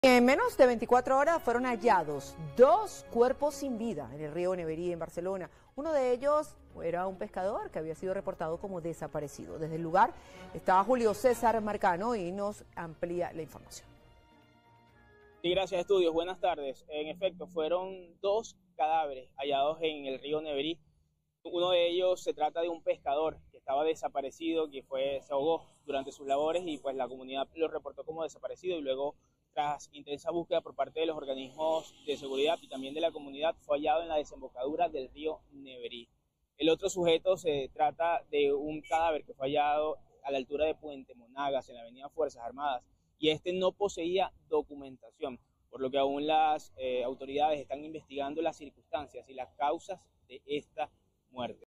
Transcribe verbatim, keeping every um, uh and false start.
En menos de veinticuatro horas fueron hallados dos cuerpos sin vida en el río Neverí, en Barcelona. Uno de ellos era un pescador que había sido reportado como desaparecido. Desde el lugar estaba Julio César Marcano y nos amplía la información. Sí, gracias, Estudios. Buenas tardes. En efecto, fueron dos cadáveres hallados en el río Neverí. Uno de ellos se trata de un pescador que estaba desaparecido, que fue, se ahogó durante sus labores y pues la comunidad lo reportó como desaparecido y luego, tras intensa búsqueda por parte de los organismos de seguridad y también de la comunidad, fue hallado en la desembocadura del río Neverí. El otro sujeto se trata de un cadáver que fue hallado a la altura de Puente Monagas, en la avenida Fuerzas Armadas, y este no poseía documentación, por lo que aún las eh, autoridades están investigando las circunstancias y las causas de esta muerte.